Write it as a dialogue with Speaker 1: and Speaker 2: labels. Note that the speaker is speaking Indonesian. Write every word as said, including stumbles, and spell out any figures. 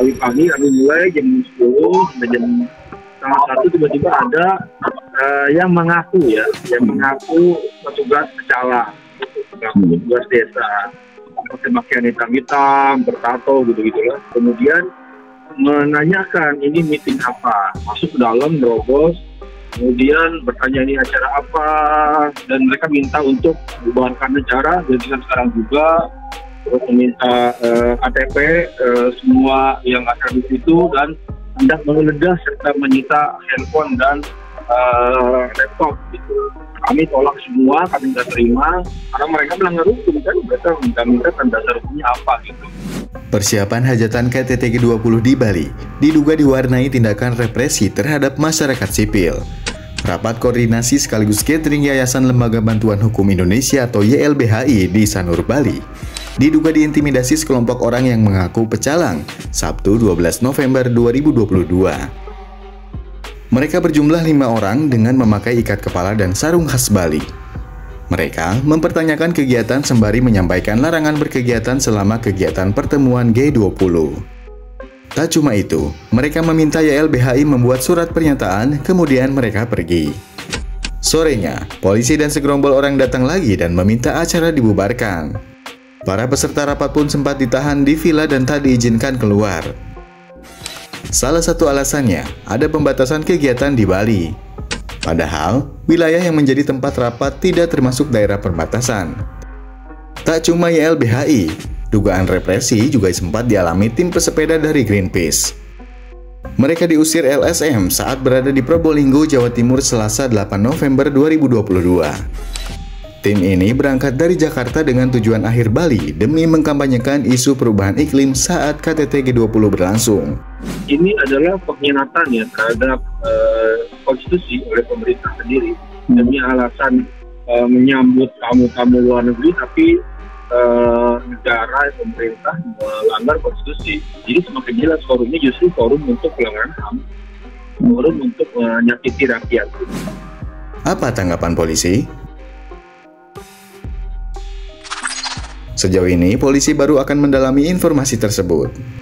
Speaker 1: pagi-pagi kami mulai jam sepuluh sampai jam setengah satu tiba-tiba ada uh, yang mengaku ya, yang mengaku petugas kecala, mengaku petugas desa, pakai pakaian hitam-hitam, bertato gitu-gitu lah. Kemudian menanyakan ini meeting apa, masuk ke dalam, merobos, kemudian bertanya ini acara apa, dan mereka minta untuk membubarkan acara, jadi sekarang juga terus meminta uh, K T P uh, semua yang ada di situ dan hendak menggeledah serta menyita handphone dan uh, laptop gitu. Kami tolak semua, kami tidak terima karena mereka melanggar hukum kan, mereka minta-minta kan dasar hukumnya apa gitu.
Speaker 2: Persiapan hajatan K T T G dua puluh di Bali diduga diwarnai tindakan represi terhadap masyarakat sipil. Rapat koordinasi sekaligus catering Yayasan Lembaga Bantuan Hukum Indonesia atau Y L B H I di Sanur, Bali diduga diintimidasi sekelompok orang yang mengaku pecalang Sabtu dua belas November dua ribu dua puluh dua. Mereka berjumlah lima orang dengan memakai ikat kepala dan sarung khas Bali. Mereka mempertanyakan kegiatan sembari menyampaikan larangan berkegiatan selama kegiatan pertemuan G dua puluh. Tak cuma itu, mereka meminta Y L B H I membuat surat pernyataan, kemudian mereka pergi. Sorenya, polisi dan segerombol orang datang lagi dan meminta acara dibubarkan. Para peserta rapat pun sempat ditahan di villa dan tak diizinkan keluar. Salah satu alasannya, ada pembatasan kegiatan di Bali. Padahal, wilayah yang menjadi tempat rapat tidak termasuk daerah perbatasan. Tak cuma Y L B H I, dugaan represi juga sempat dialami tim pesepeda dari Greenpeace. Mereka diusir L S M saat berada di Probolinggo, Jawa Timur Selasa delapan November dua ribu dua puluh dua. Tim ini berangkat dari Jakarta dengan tujuan akhir Bali demi mengkampanyekan isu perubahan iklim saat K T T G dua puluh berlangsung.
Speaker 1: Ini adalah pengkhianatan ya terhadap uh, konstitusi oleh pemerintah sendiri demi alasan uh, menyambut tamu-tamu luar negeri, tapi uh, negara pemerintah melanggar konstitusi. Jadi semakin jelas forumnya justru forum untuk pelanggaran H A M, forum untuk menyakiti rakyat.
Speaker 2: Apa tanggapan polisi? Sejauh ini, polisi baru akan mendalami informasi tersebut.